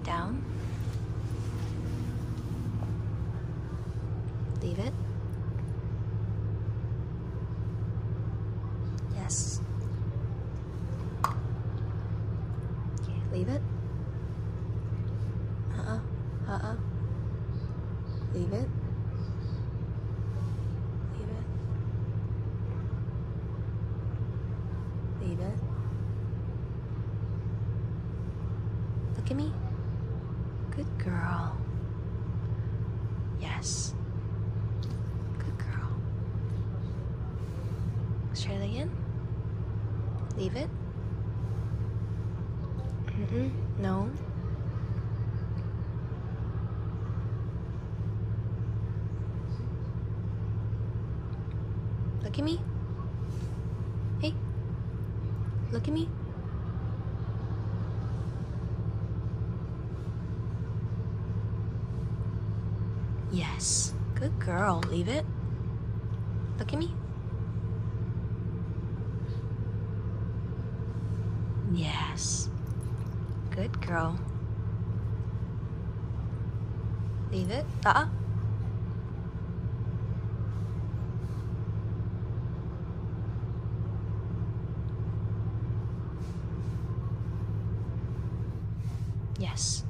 down. Leave it. Yes. Okay, leave it. Leave it. Leave it. Leave it. Look at me. Good girl. Yes. Good girl. Let's try it again. Leave it. No. Look at me. Hey. Look at me. Yes. Good girl. Leave it. Look at me. Yes. Good girl. Leave it. Yes.